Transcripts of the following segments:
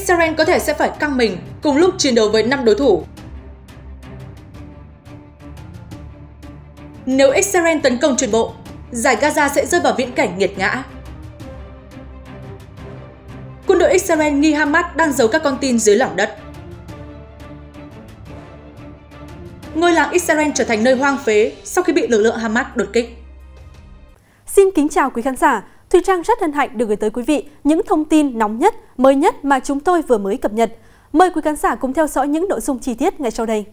Israel có thể sẽ phải căng mình cùng lúc chiến đấu với 5 đối thủ. Nếu Israel tấn công trên bộ, giải Gaza sẽ rơi vào viễn cảnh nghiệt ngã. Quân đội Israel nghi Hamas đang giấu các con tin dưới lòng đất. Ngôi làng Israel trở thành nơi hoang phế sau khi bị lực lượng Hamas đột kích. Xin kính chào quý khán giả. Thùy Trang rất hân hạnh được gửi tới quý vị những thông tin nóng nhất, mới nhất mà chúng tôi vừa mới cập nhật. Mời quý khán giả cùng theo dõi những nội dung chi tiết ngay sau đây.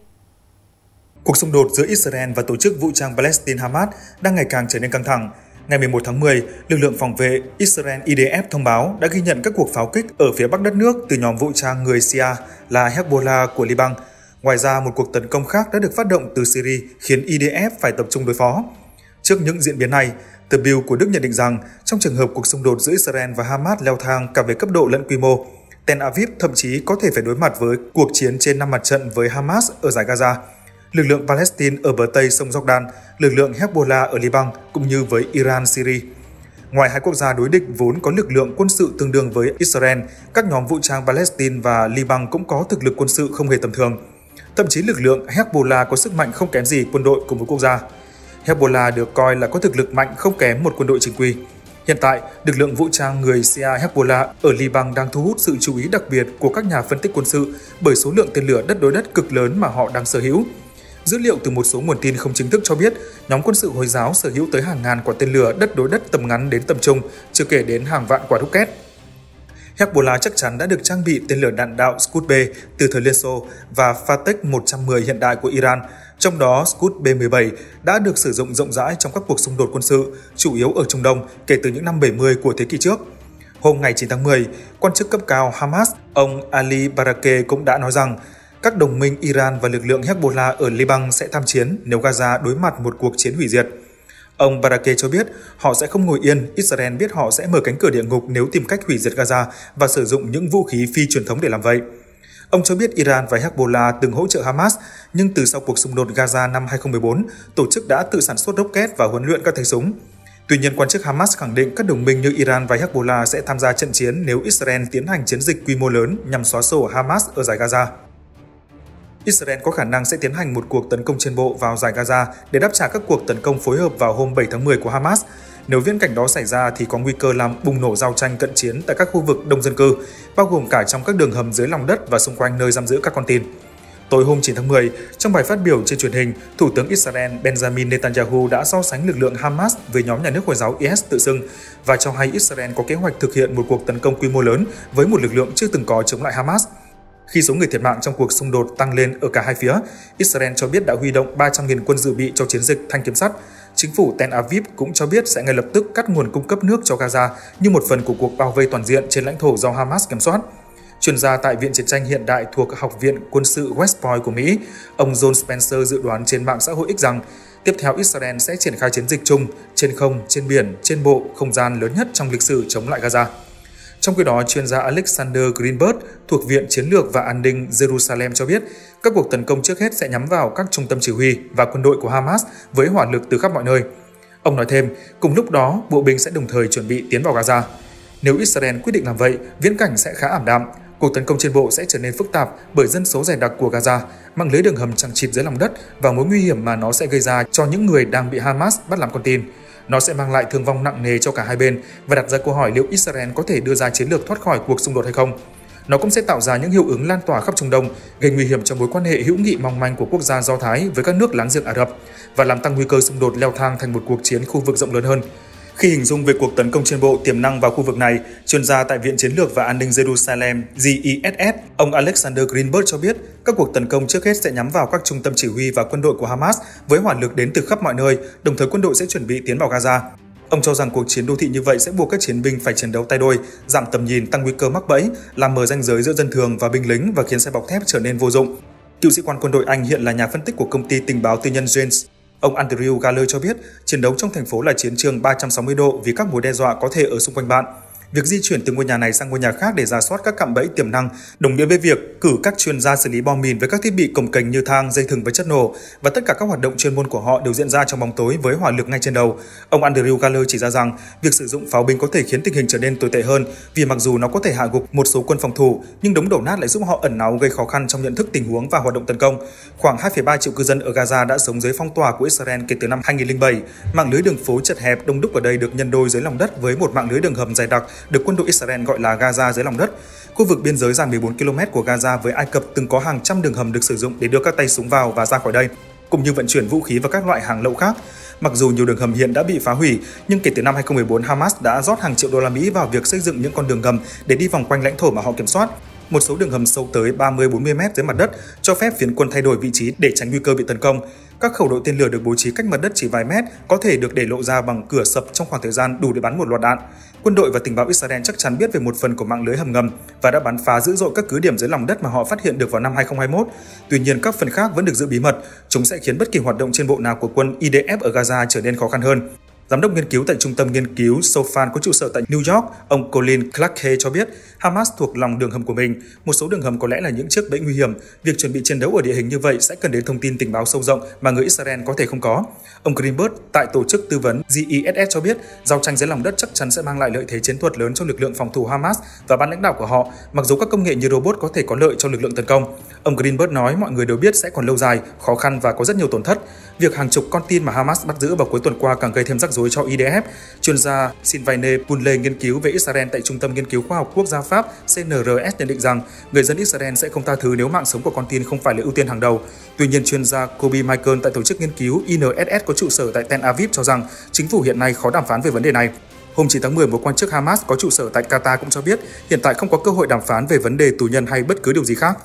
Cuộc xung đột giữa Israel và tổ chức vũ trang Palestine Hamas đang ngày càng trở nên căng thẳng. Ngày 11 tháng 10, lực lượng phòng vệ Israel IDF thông báo đã ghi nhận các cuộc pháo kích ở phía bắc đất nước từ nhóm vũ trang người Shia là Hezbollah của Liban. Ngoài ra, một cuộc tấn công khác đã được phát động từ Syria khiến IDF phải tập trung đối phó. Trước những diễn biến này, The Bill của Đức nhận định rằng trong trường hợp cuộc xung đột giữa Israel và Hamas leo thang cả về cấp độ lẫn quy mô, Tel Aviv thậm chí có thể phải đối mặt với cuộc chiến trên 5 mặt trận với Hamas ở giải Gaza, lực lượng Palestine ở bờ Tây sông Jordan, lực lượng Hezbollah ở Liban cũng như với Iran, Syria. Ngoài hai quốc gia đối địch vốn có lực lượng quân sự tương đương với Israel, các nhóm vũ trang Palestine và Liban cũng có thực lực quân sự không hề tầm thường. Thậm chí lực lượng Hezbollah có sức mạnh không kém gì quân đội của một quốc gia. Hezbollah được coi là có thực lực mạnh không kém một quân đội chính quy. Hiện tại, lực lượng vũ trang người Shia Hezbollah ở Liban đang thu hút sự chú ý đặc biệt của các nhà phân tích quân sự bởi số lượng tên lửa đất đối đất cực lớn mà họ đang sở hữu. Dữ liệu từ một số nguồn tin không chính thức cho biết, nhóm quân sự Hồi giáo sở hữu tới hàng ngàn quả tên lửa đất đối đất tầm ngắn đến tầm trung, chưa kể đến hàng vạn quả rocket. Hezbollah chắc chắn đã được trang bị tên lửa đạn đạo Scud-B từ thời Liên Xô và Fateh 110 hiện đại của Iran, trong đó Scud-B-17 đã được sử dụng rộng rãi trong các cuộc xung đột quân sự, chủ yếu ở Trung Đông kể từ những năm 70 của thế kỷ trước. Hôm ngày 9 tháng 10, quan chức cấp cao Hamas, ông Ali Barakeh cũng đã nói rằng các đồng minh Iran và lực lượng Hezbollah ở Liban sẽ tham chiến nếu Gaza đối mặt một cuộc chiến hủy diệt. Ông Barakeh cho biết họ sẽ không ngồi yên, Israel biết họ sẽ mở cánh cửa địa ngục nếu tìm cách hủy diệt Gaza và sử dụng những vũ khí phi truyền thống để làm vậy. Ông cho biết Iran và Hezbollah từng hỗ trợ Hamas, nhưng từ sau cuộc xung đột Gaza năm 2014, tổ chức đã tự sản xuất rocket và huấn luyện các tay súng. Tuy nhiên, quan chức Hamas khẳng định các đồng minh như Iran và Hezbollah sẽ tham gia trận chiến nếu Israel tiến hành chiến dịch quy mô lớn nhằm xóa sổ Hamas ở giải Gaza. Israel có khả năng sẽ tiến hành một cuộc tấn công trên bộ vào giải Gaza để đáp trả các cuộc tấn công phối hợp vào hôm 7 tháng 10 của Hamas. Nếu viễn cảnh đó xảy ra thì có nguy cơ làm bùng nổ giao tranh cận chiến tại các khu vực đông dân cư, bao gồm cả trong các đường hầm dưới lòng đất và xung quanh nơi giam giữ các con tin. Tối hôm 9 tháng 10, trong bài phát biểu trên truyền hình, Thủ tướng Israel Benjamin Netanyahu đã so sánh lực lượng Hamas với nhóm nhà nước Hồi giáo IS tự xưng và cho hay Israel có kế hoạch thực hiện một cuộc tấn công quy mô lớn với một lực lượng chưa từng có chống lại Hamas. Khi số người thiệt mạng trong cuộc xung đột tăng lên ở cả hai phía, Israel cho biết đã huy động 300.000 quân dự bị cho chiến dịch Thanh Kiếm Sắt. Chính phủ Tel Aviv cũng cho biết sẽ ngay lập tức cắt nguồn cung cấp nước cho Gaza như một phần của cuộc bao vây toàn diện trên lãnh thổ do Hamas kiểm soát. Chuyên gia tại Viện Chiến tranh Hiện đại thuộc Học viện Quân sự West Point của Mỹ, ông John Spencer dự đoán trên mạng xã hội X rằng tiếp theo Israel sẽ triển khai chiến dịch chung trên không, trên biển, trên bộ, không gian lớn nhất trong lịch sử chống lại Gaza. Trong khi đó, chuyên gia Alexander Greenberg thuộc Viện Chiến lược và An ninh Jerusalem cho biết các cuộc tấn công trước hết sẽ nhắm vào các trung tâm chỉ huy và quân đội của Hamas với hỏa lực từ khắp mọi nơi. Ông nói thêm, cùng lúc đó, bộ binh sẽ đồng thời chuẩn bị tiến vào Gaza. Nếu Israel quyết định làm vậy, viễn cảnh sẽ khá ảm đạm. Cuộc tấn công trên bộ sẽ trở nên phức tạp bởi dân số dày đặc của Gaza, mạng lưới đường hầm chằng chịt dưới lòng đất và mối nguy hiểm mà nó sẽ gây ra cho những người đang bị Hamas bắt làm con tin. Nó sẽ mang lại thương vong nặng nề cho cả hai bên và đặt ra câu hỏi liệu Israel có thể đưa ra chiến lược thoát khỏi cuộc xung đột hay không. Nó cũng sẽ tạo ra những hiệu ứng lan tỏa khắp Trung Đông, gây nguy hiểm cho mối quan hệ hữu nghị mong manh của quốc gia Do Thái với các nước láng giềng Ả Rập và làm tăng nguy cơ xung đột leo thang thành một cuộc chiến khu vực rộng lớn hơn. Khi hình dung về cuộc tấn công trên bộ tiềm năng vào khu vực này, chuyên gia tại Viện Chiến lược và An ninh Jerusalem (JESS), ông Alexander Greenberg cho biết các cuộc tấn công trước hết sẽ nhắm vào các trung tâm chỉ huy và quân đội của Hamas với hỏa lực đến từ khắp mọi nơi, đồng thời quân đội sẽ chuẩn bị tiến vào Gaza. Ông cho rằng cuộc chiến đô thị như vậy sẽ buộc các chiến binh phải chiến đấu tay đôi, giảm tầm nhìn, tăng nguy cơ mắc bẫy, làm mờ ranh giới giữa dân thường và binh lính và khiến xe bọc thép trở nên vô dụng. Cựu sĩ quan quân đội Anh hiện là nhà phân tích của công ty tình báo tư nhân Janes. Ông Andrew Galler cho biết chiến đấu trong thành phố là chiến trường 360 độ vì các mối đe dọa có thể ở xung quanh bạn. Việc di chuyển từ ngôi nhà này sang ngôi nhà khác để rà soát các cạm bẫy tiềm năng đồng nghĩa với việc cử các chuyên gia xử lý bom mìn với các thiết bị cồng kềnh như thang, dây thừng với chất nổ, và tất cả các hoạt động chuyên môn của họ đều diễn ra trong bóng tối với hỏa lực ngay trên đầu. Ông Andrew Galler chỉ ra rằng việc sử dụng pháo binh có thể khiến tình hình trở nên tồi tệ hơn, vì mặc dù nó có thể hạ gục một số quân phòng thủ, nhưng đống đổ nát lại giúp họ ẩn náu, gây khó khăn trong nhận thức tình huống và hoạt động tấn công. Khoảng 2,3 triệu cư dân ở Gaza đã sống dưới phong tỏa của Israel kể từ năm 2007. Mạng lưới đường phố chật hẹp đông đúc ở đây được nhân đôi dưới lòng đất với một mạng lưới đường hầm dày đặc được quân đội Israel gọi là Gaza dưới lòng đất. Khu vực biên giới dài 14 km của Gaza với Ai Cập từng có hàng trăm đường hầm được sử dụng để đưa các tay súng vào và ra khỏi đây, cũng như vận chuyển vũ khí và các loại hàng lậu khác. Mặc dù nhiều đường hầm hiện đã bị phá hủy, nhưng kể từ năm 2014, Hamas đã rót hàng triệu đô la Mỹ vào việc xây dựng những con đường ngầm để đi vòng quanh lãnh thổ mà họ kiểm soát. Một số đường hầm sâu tới 30-40 mét dưới mặt đất, cho phép phiến quân thay đổi vị trí để tránh nguy cơ bị tấn công. Các khẩu đội tên lửa được bố trí cách mặt đất chỉ vài mét, có thể được để lộ ra bằng cửa sập trong khoảng thời gian đủ để bắn một loạt đạn. Quân đội và tình báo Israel chắc chắn biết về một phần của mạng lưới hầm ngầm và đã bắn phá dữ dội các cứ điểm dưới lòng đất mà họ phát hiện được vào năm 2021. Tuy nhiên, các phần khác vẫn được giữ bí mật. Chúng sẽ khiến bất kỳ hoạt động trên bộ nào của quân IDF ở Gaza trở nên khó khăn hơn. Giám đốc nghiên cứu tại Trung tâm Nghiên cứu Sofan có trụ sở tại New York, ông Colin Clarke cho biết Hamas thuộc lòng đường hầm của mình. Một số đường hầm có lẽ là những chiếc bẫy nguy hiểm. Việc chuẩn bị chiến đấu ở địa hình như vậy sẽ cần đến thông tin tình báo sâu rộng mà người Israel có thể không có. Ông Greenberg tại tổ chức tư vấn GESS cho biết giao tranh dưới lòng đất chắc chắn sẽ mang lại lợi thế chiến thuật lớn cho lực lượng phòng thủ Hamas và ban lãnh đạo của họ, mặc dù các công nghệ như robot có thể có lợi cho lực lượng tấn công. Ông Greenberg nói mọi người đều biết sẽ còn lâu dài, khó khăn và có rất nhiều tổn thất. Việc hàng chục con tin mà Hamas bắt giữ vào cuối tuần qua càng gây thêm rắc rối cho IDF. Chuyên gia Sylvain Punle nghiên cứu về Israel tại Trung tâm Nghiên cứu Khoa học Quốc gia Pháp CNRS nhận định rằng người dân Israel sẽ không tha thứ nếu mạng sống của con tin không phải là ưu tiên hàng đầu. Tuy nhiên, chuyên gia Kobe Michael tại tổ chức nghiên cứu INSS có trụ sở tại Tel Aviv cho rằng chính phủ hiện nay khó đàm phán về vấn đề này. Hôm 9 tháng 10, một quan chức Hamas có trụ sở tại Qatar cũng cho biết hiện tại không có cơ hội đàm phán về vấn đề tù nhân hay bất cứ điều gì khác.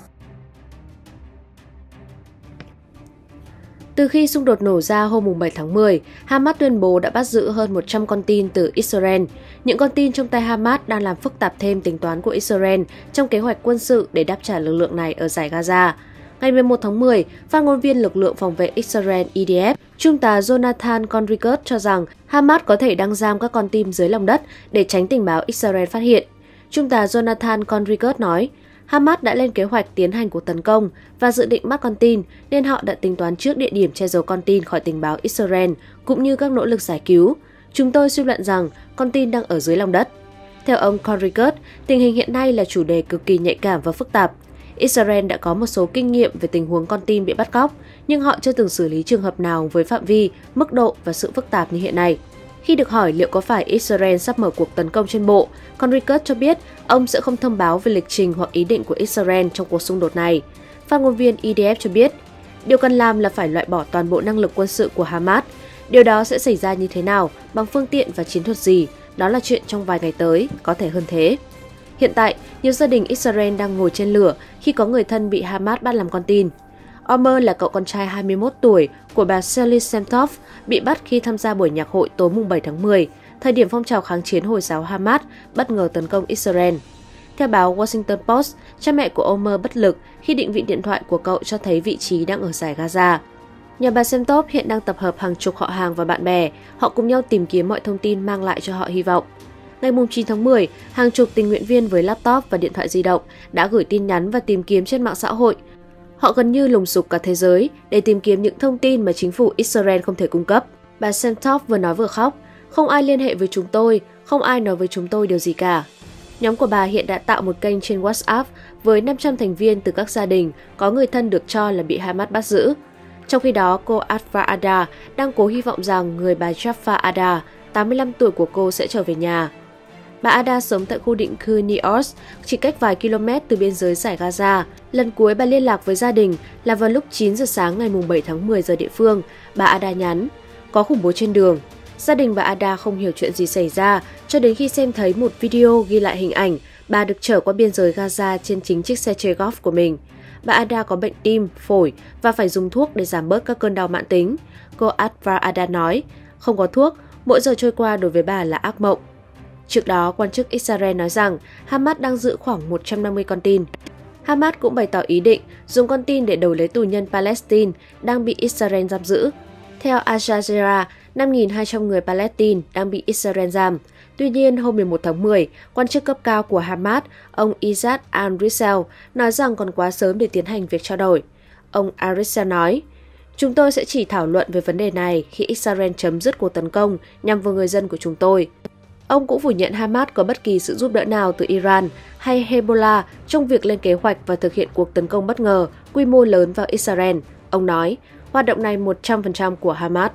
Từ khi xung đột nổ ra hôm 7 tháng 10, Hamas tuyên bố đã bắt giữ hơn 100 con tin từ Israel. Những con tin trong tay Hamas đang làm phức tạp thêm tính toán của Israel trong kế hoạch quân sự để đáp trả lực lượng này ở dải Gaza. Ngày 11 tháng 10, phát ngôn viên lực lượng phòng vệ Israel IDF, Trung tá Jonathan Conricus cho rằng Hamas có thể đang giam các con tin dưới lòng đất để tránh tình báo Israel phát hiện. Trung tá Jonathan Conricus nói, Hamas đã lên kế hoạch tiến hành cuộc tấn công và dự định bắt con tin, nên họ đã tính toán trước địa điểm che giấu con tin khỏi tình báo Israel, cũng như các nỗ lực giải cứu. Chúng tôi suy luận rằng con tin đang ở dưới lòng đất. Theo ông Conricus, tình hình hiện nay là chủ đề cực kỳ nhạy cảm và phức tạp. Israel đã có một số kinh nghiệm về tình huống con tin bị bắt cóc, nhưng họ chưa từng xử lý trường hợp nào với phạm vi, mức độ và sự phức tạp như hiện nay. Khi được hỏi liệu có phải Israel sắp mở cuộc tấn công trên bộ, Conricus cho biết ông sẽ không thông báo về lịch trình hoặc ý định của Israel trong cuộc xung đột này. Phát ngôn viên IDF cho biết, điều cần làm là phải loại bỏ toàn bộ năng lực quân sự của Hamas. Điều đó sẽ xảy ra như thế nào, bằng phương tiện và chiến thuật gì, đó là chuyện trong vài ngày tới, có thể hơn thế. Hiện tại, nhiều gia đình Israel đang ngồi trên lửa khi có người thân bị Hamas bắt làm con tin. Omer là cậu con trai 21 tuổi của bà Sally Semtov bị bắt khi tham gia buổi nhạc hội tối 7 tháng 10, thời điểm phong trào kháng chiến Hồi giáo Hamas bất ngờ tấn công Israel. Theo báo Washington Post, cha mẹ của Omer bất lực khi định vị điện thoại của cậu cho thấy vị trí đang ở dải Gaza. Nhà bà Semtov hiện đang tập hợp hàng chục họ hàng và bạn bè, họ cùng nhau tìm kiếm mọi thông tin mang lại cho họ hy vọng. Ngày 9 tháng 10, hàng chục tình nguyện viên với laptop và điện thoại di động đã gửi tin nhắn và tìm kiếm trên mạng xã hội. Họ gần như lùng sục cả thế giới để tìm kiếm những thông tin mà chính phủ Israel không thể cung cấp. Bà Semtov vừa nói vừa khóc, không ai liên hệ với chúng tôi, không ai nói với chúng tôi điều gì cả. Nhóm của bà hiện đã tạo một kênh trên WhatsApp với 500 thành viên từ các gia đình có người thân được cho là bị Hamas bắt giữ. Trong khi đó, cô Atva Ada đang cố hy vọng rằng người bà Jaffa Ada, 85 tuổi của cô sẽ trở về nhà. Bà Ada sống tại khu định cư Nios, chỉ cách vài km từ biên giới dải Gaza. Lần cuối bà liên lạc với gia đình là vào lúc 9 giờ sáng ngày 7 tháng 10 giờ địa phương. Bà Ada nhắn, có khủng bố trên đường. Gia đình bà Ada không hiểu chuyện gì xảy ra cho đến khi xem thấy một video ghi lại hình ảnh bà được chở qua biên giới Gaza trên chính chiếc xe chơi golf của mình. Bà Ada có bệnh tim, phổi và phải dùng thuốc để giảm bớt các cơn đau mãn tính. Cô Atva Ada nói, không có thuốc, mỗi giờ trôi qua đối với bà là ác mộng. Trước đó, quan chức Israel nói rằng Hamas đang giữ khoảng 150 con tin. Hamas cũng bày tỏ ý định dùng con tin để đổi lấy tù nhân Palestine đang bị Israel giam giữ. Theo Al Jazeera, 5.200 người Palestine đang bị Israel giam. Tuy nhiên, hôm 11 tháng 10, quan chức cấp cao của Hamas, ông Izzat al-Rissel, nói rằng còn quá sớm để tiến hành việc trao đổi. Ông al-Rissel nói, "Chúng tôi sẽ chỉ thảo luận về vấn đề này khi Israel chấm dứt cuộc tấn công nhằm vào người dân của chúng tôi." Ông cũng phủ nhận Hamas có bất kỳ sự giúp đỡ nào từ Iran hay Hezbollah trong việc lên kế hoạch và thực hiện cuộc tấn công bất ngờ, quy mô lớn vào Israel. Ông nói, hoạt động này 100% của Hamas.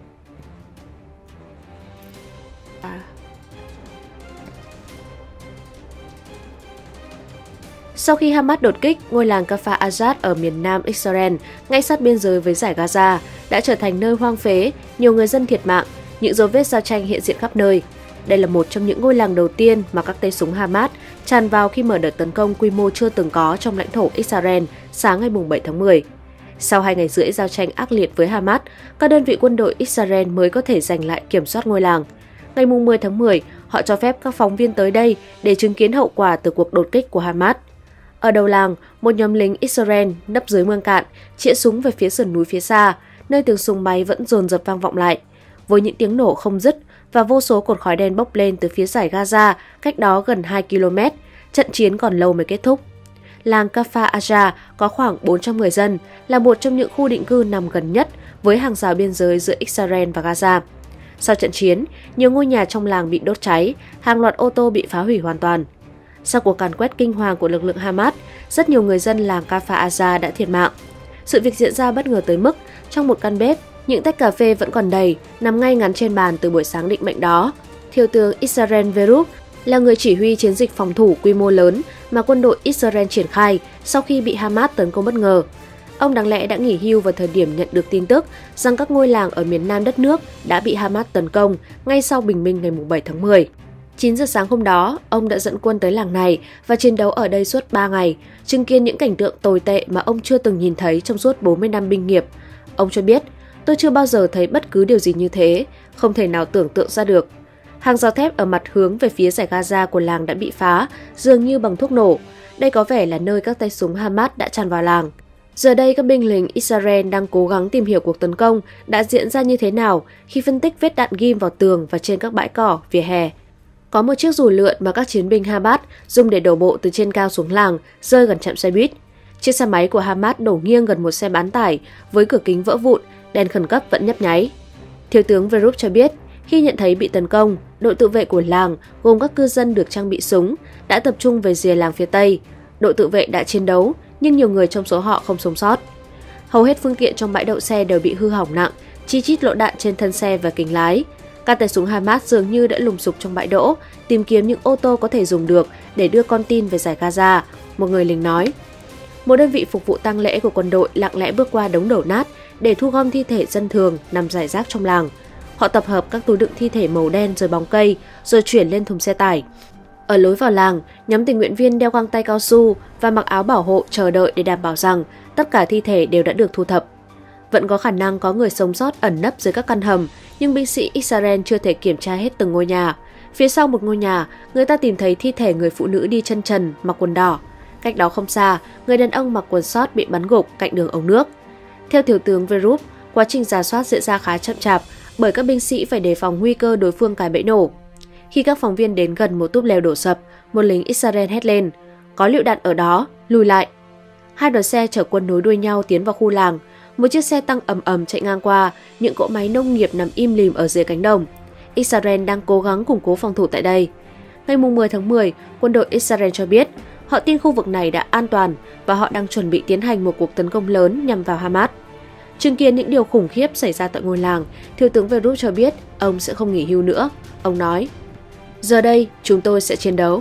Sau khi Hamas đột kích, ngôi làng Kfar Azad ở miền nam Israel, ngay sát biên giới với dải Gaza, đã trở thành nơi hoang phế, nhiều người dân thiệt mạng, những dấu vết giao tranh hiện diện khắp nơi. Đây là một trong những ngôi làng đầu tiên mà các tay súng Hamas tràn vào khi mở đợt tấn công quy mô chưa từng có trong lãnh thổ Israel sáng ngày 7 tháng 10. Sau 2 ngày rưỡi giao tranh ác liệt với Hamas, các đơn vị quân đội Israel mới có thể giành lại kiểm soát ngôi làng. Ngày 10 tháng 10, họ cho phép các phóng viên tới đây để chứng kiến hậu quả từ cuộc đột kích của Hamas. Ở đầu làng, một nhóm lính Israel nấp dưới mương cạn, chĩa súng về phía sườn núi phía xa, nơi tiếng súng máy vẫn dồn dập vang vọng lại. Với những tiếng nổ không dứt và vô số cột khói đen bốc lên từ phía dải Gaza, cách đó gần 2 km, trận chiến còn lâu mới kết thúc. Làng Kfar Azad có khoảng 400 người dân, là một trong những khu định cư nằm gần nhất với hàng rào biên giới giữa Israel và Gaza. Sau trận chiến, nhiều ngôi nhà trong làng bị đốt cháy, hàng loạt ô tô bị phá hủy hoàn toàn. Sau cuộc càn quét kinh hoàng của lực lượng Hamas, rất nhiều người dân làng Kfar Azad đã thiệt mạng. Sự việc diễn ra bất ngờ tới mức, trong một căn bếp, những tách cà phê vẫn còn đầy, nằm ngay ngắn trên bàn từ buổi sáng định mệnh đó. Thiếu tướng Israel Verub là người chỉ huy chiến dịch phòng thủ quy mô lớn mà quân đội Israel triển khai sau khi bị Hamas tấn công bất ngờ. Ông đáng lẽ đã nghỉ hưu vào thời điểm nhận được tin tức rằng các ngôi làng ở miền nam đất nước đã bị Hamas tấn công ngay sau bình minh ngày 7 tháng 10. 9 giờ sáng hôm đó, ông đã dẫn quân tới làng này và chiến đấu ở đây suốt 3 ngày, chứng kiến những cảnh tượng tồi tệ mà ông chưa từng nhìn thấy trong suốt 40 năm binh nghiệp. Ông cho biết, "Tôi chưa bao giờ thấy bất cứ điều gì như thế, không thể nào tưởng tượng ra được." Hàng rào thép ở mặt hướng về phía dải Gaza của làng đã bị phá, dường như bằng thuốc nổ. Đây có vẻ là nơi các tay súng Hamas đã tràn vào làng. Giờ đây, các binh lính Israel đang cố gắng tìm hiểu cuộc tấn công đã diễn ra như thế nào khi phân tích vết đạn ghim vào tường và trên các bãi cỏ, vỉa hè. Có một chiếc dù lượn mà các chiến binh Hamas dùng để đổ bộ từ trên cao xuống làng, rơi gần trạm xe buýt. Chiếc xe máy của Hamas đổ nghiêng gần một xe bán tải với cửa kính vỡ vụn, đèn khẩn cấp vẫn nhấp nháy. Thiếu tướng Verub cho biết, khi nhận thấy bị tấn công, đội tự vệ của làng gồm các cư dân được trang bị súng đã tập trung về rìa làng phía Tây. Đội tự vệ đã chiến đấu, nhưng nhiều người trong số họ không sống sót. Hầu hết phương tiện trong bãi đậu xe đều bị hư hỏng nặng, chi chít lỗ đạn trên thân xe và kính lái. Các tay súng Hamas dường như đã lùng sục trong bãi đỗ, tìm kiếm những ô tô có thể dùng được để đưa con tin về dải Gaza, một người lính nói. Một đơn vị phục vụ tang lễ của quân đội lặng lẽ bước qua đống đổ nát để thu gom thi thể dân thường nằm rải rác trong làng. Họ tập hợp các túi đựng thi thể màu đen rồi bóng cây, rồi chuyển lên thùng xe tải. Ở lối vào làng, nhóm tình nguyện viên đeo găng tay cao su và mặc áo bảo hộ chờ đợi để đảm bảo rằng tất cả thi thể đều đã được thu thập. Vẫn có khả năng có người sống sót ẩn nấp dưới các căn hầm, nhưng binh sĩ Israel chưa thể kiểm tra hết từng ngôi nhà. Phía sau một ngôi nhà, người ta tìm thấy thi thể người phụ nữ đi chân trần, mặc quần đỏ. Cách đó không xa, người đàn ông mặc quần sót bị bắn gục cạnh đường ống nước. Theo thiếu tướng Verub, quá trình rà soát diễn ra khá chậm chạp bởi các binh sĩ phải đề phòng nguy cơ đối phương cài bẫy nổ. Khi các phóng viên đến gần một túp lều đổ sập, một lính Israel hét lên, "Có lựu đạn ở đó, lùi lại." Hai đoàn xe chở quân nối đuôi nhau tiến vào khu làng. Một chiếc xe tăng ầm ầm chạy ngang qua, những cỗ máy nông nghiệp nằm im lìm ở dưới cánh đồng. Israel đang cố gắng củng cố phòng thủ tại đây. Ngày 10 tháng 10, quân đội Israel cho biết họ tin khu vực này đã an toàn và họ đang chuẩn bị tiến hành một cuộc tấn công lớn nhằm vào Hamas. Chứng kiến những điều khủng khiếp xảy ra tại ngôi làng, thiếu tướng Verub cho biết ông sẽ không nghỉ hưu nữa. Ông nói, "Giờ đây, chúng tôi sẽ chiến đấu."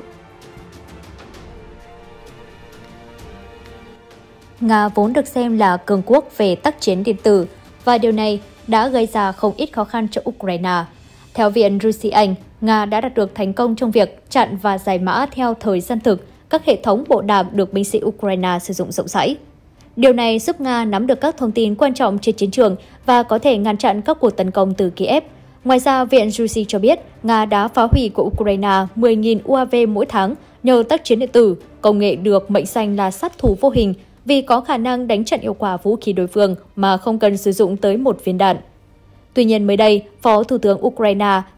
Nga vốn được xem là cường quốc về tác chiến điện tử và điều này đã gây ra không ít khó khăn cho Ukraine. Theo Viện Russia Anh, Nga đã đạt được thành công trong việc chặn và giải mã theo thời gian thực các hệ thống bộ đàm được binh sĩ Ukraine sử dụng rộng rãi. Điều này giúp Nga nắm được các thông tin quan trọng trên chiến trường và có thể ngăn chặn các cuộc tấn công từ Kiev. Ngoài ra, Viện Russia cho biết Nga đã phá hủy của Ukraine 10.000 UAV mỗi tháng nhờ tác chiến điện tử, công nghệ được mệnh danh là sát thủ vô hình vì có khả năng đánh chặn hiệu quả vũ khí đối phương mà không cần sử dụng tới một viên đạn. Tuy nhiên mới đây, Phó Thủ tướng Ukraine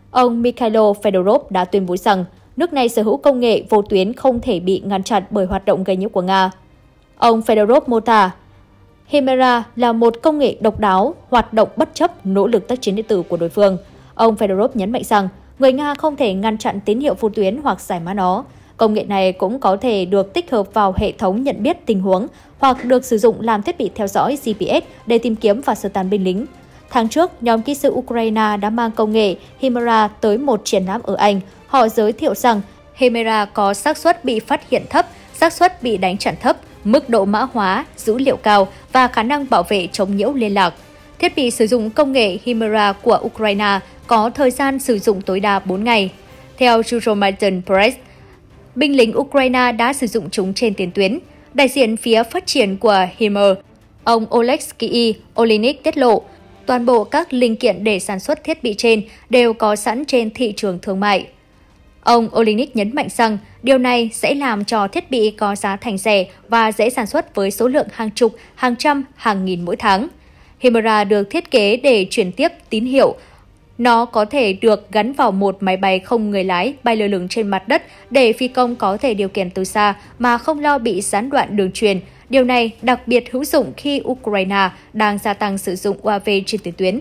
Ông Mikhailo Fedorov đã tuyên bố rằng nước này sở hữu công nghệ vô tuyến không thể bị ngăn chặn bởi hoạt động gây nhiễu của Nga. Ông Fedorov mô tả Himera là một công nghệ độc đáo, hoạt động bất chấp nỗ lực tác chiến điện tử của đối phương. Ông Fedorov nhấn mạnh rằng người Nga không thể ngăn chặn tín hiệu vô tuyến hoặc giải mã nó. Công nghệ này cũng có thể được tích hợp vào hệ thống nhận biết tình huống hoặc được sử dụng làm thiết bị theo dõi GPS để tìm kiếm và sơ tán binh lính. Tháng trước, nhóm kỹ sư Ukraine đã mang công nghệ Himera tới một triển lãm ở Anh. Họ giới thiệu rằng Himera có xác suất bị phát hiện thấp, xác suất bị đánh chặn thấp, mức độ mã hóa, dữ liệu cao và khả năng bảo vệ chống nhiễu liên lạc. Thiết bị sử dụng công nghệ Himera của Ukraine có thời gian sử dụng tối đa 4 ngày. Theo Euromaidan Press, binh lính Ukraine đã sử dụng chúng trên tiền tuyến. Đại diện phía phát triển của Himer, ông Oleksiy Olinik tiết lộ, toàn bộ các linh kiện để sản xuất thiết bị trên đều có sẵn trên thị trường thương mại. Ông Olinik nhấn mạnh rằng điều này sẽ làm cho thiết bị có giá thành rẻ và dễ sản xuất với số lượng hàng chục, hàng trăm, hàng nghìn mỗi tháng. Himera được thiết kế để chuyển tiếp tín hiệu. Nó có thể được gắn vào một máy bay không người lái bay lơ lửng trên mặt đất để phi công có thể điều khiển từ xa mà không lo bị gián đoạn đường truyền. Điều này đặc biệt hữu dụng khi Ukraine đang gia tăng sử dụng UAV trên tiền tuyến.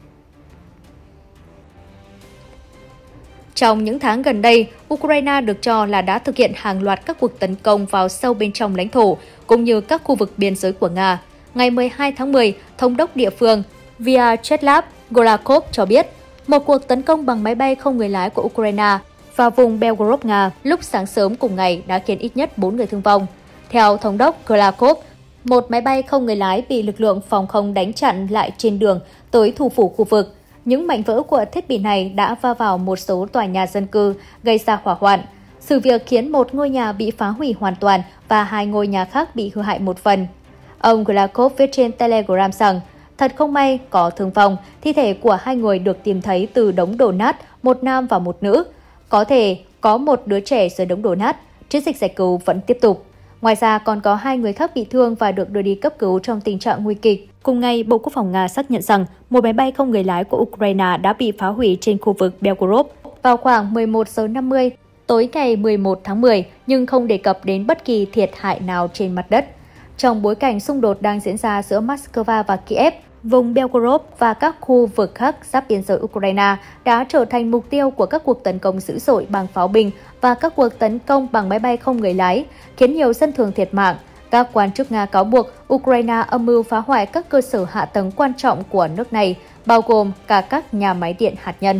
Trong những tháng gần đây, Ukraine được cho là đã thực hiện hàng loạt các cuộc tấn công vào sâu bên trong lãnh thổ, cũng như các khu vực biên giới của Nga. Ngày 12 tháng 10, thống đốc địa phương Vyacheslav Golakov cho biết, một cuộc tấn công bằng máy bay không người lái của Ukraine vào vùng Belgorod, Nga lúc sáng sớm cùng ngày đã khiến ít nhất 4 người thương vong. Theo thống đốc Golakov, một máy bay không người lái bị lực lượng phòng không đánh chặn lại trên đường tới thủ phủ khu vực. Những mảnh vỡ của thiết bị này đã va vào một số tòa nhà dân cư, gây ra hỏa hoạn. Sự việc khiến một ngôi nhà bị phá hủy hoàn toàn và 2 ngôi nhà khác bị hư hại một phần. Ông Golakov viết trên Telegram rằng, thật không may có thương vong, thi thể của 2 người được tìm thấy từ đống đổ nát, một nam và một nữ. Có thể có một đứa trẻ dưới đống đổ nát, chiến dịch giải cứu vẫn tiếp tục. Ngoài ra còn có 2 người khác bị thương và được đưa đi cấp cứu trong tình trạng nguy kịch. Cùng ngày, Bộ Quốc phòng Nga xác nhận rằng một máy bay không người lái của Ukraine đã bị phá hủy trên khu vực Belgorod vào khoảng 11 giờ 50 tối ngày 11 tháng 10, nhưng không đề cập đến bất kỳ thiệt hại nào trên mặt đất. Trong bối cảnh xung đột đang diễn ra giữa Moscow và Kiev, vùng Belgorod và các khu vực khác giáp biên giới Ukraine đã trở thành mục tiêu của các cuộc tấn công dữ dội bằng pháo binh và các cuộc tấn công bằng máy bay không người lái, khiến nhiều dân thường thiệt mạng. Các quan chức Nga cáo buộc Ukraine âm mưu phá hoại các cơ sở hạ tầng quan trọng của nước này, bao gồm cả các nhà máy điện hạt nhân.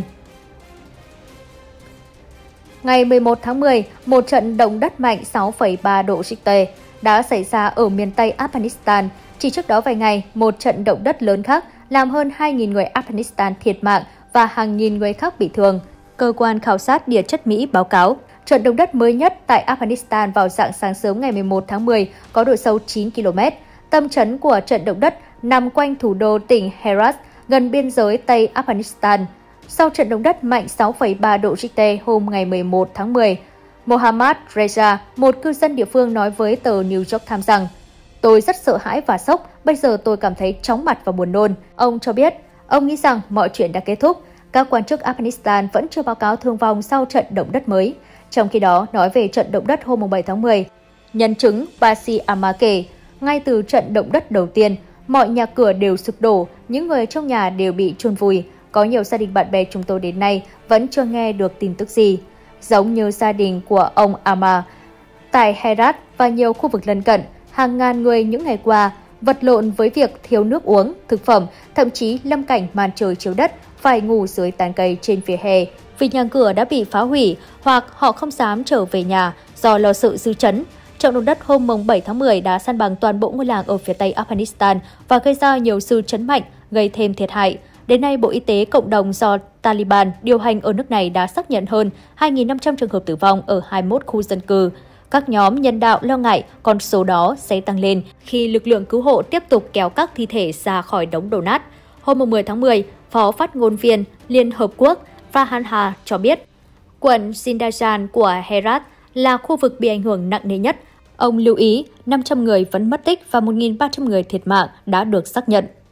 Ngày 11 tháng 10, một trận động đất mạnh 6,3 độ Richter đã xảy ra ở miền Tây Afghanistan. Chỉ trước đó vài ngày, một trận động đất lớn khác làm hơn 2.000 người Afghanistan thiệt mạng và hàng nghìn người khác bị thương. Cơ quan khảo sát địa chất Mỹ báo cáo, trận động đất mới nhất tại Afghanistan vào rạng sáng sớm ngày 11 tháng 10 có độ sâu 9 km. Tâm chấn của trận động đất nằm quanh thủ đô tỉnh Herat, gần biên giới Tây Afghanistan. Sau trận động đất mạnh 6,3 độ Richter hôm ngày 11 tháng 10, Mohammad Reza, một cư dân địa phương nói với tờ New York Times rằng, tôi rất sợ hãi và sốc, bây giờ tôi cảm thấy chóng mặt và buồn nôn. Ông cho biết, ông nghĩ rằng mọi chuyện đã kết thúc. Các quan chức Afghanistan vẫn chưa báo cáo thương vong sau trận động đất mới. Trong khi đó, nói về trận động đất hôm 7 tháng 10, nhân chứng Basi Amma kể, ngay từ trận động đất đầu tiên, mọi nhà cửa đều sụp đổ, những người trong nhà đều bị chôn vùi. Có nhiều gia đình bạn bè chúng tôi đến nay vẫn chưa nghe được tin tức gì. Giống như gia đình của ông Amma, tại Herat và nhiều khu vực lân cận, hàng ngàn người những ngày qua vật lộn với việc thiếu nước uống, thực phẩm, thậm chí lâm cảnh màn trời chiếu đất, phải ngủ dưới tán cây trên vỉa hè vì nhà cửa đã bị phá hủy hoặc họ không dám trở về nhà do lo sợ dư chấn. Trận động đất hôm 7 tháng 10 đã san bằng toàn bộ ngôi làng ở phía tây Afghanistan và gây ra nhiều dư chấn mạnh, gây thêm thiệt hại. Đến nay, Bộ Y tế Cộng đồng do Taliban điều hành ở nước này đã xác nhận hơn 2.500 trường hợp tử vong ở 21 khu dân cư. Các nhóm nhân đạo lo ngại con số đó sẽ tăng lên khi lực lượng cứu hộ tiếp tục kéo các thi thể ra khỏi đống đổ nát. Hôm 10 tháng 10, Phó phát ngôn viên Liên Hợp Quốc Farhan cho biết, quận Zindajan của Herat là khu vực bị ảnh hưởng nặng nề nhất. Ông lưu ý 500 người vẫn mất tích và 1.300 người thiệt mạng đã được xác nhận.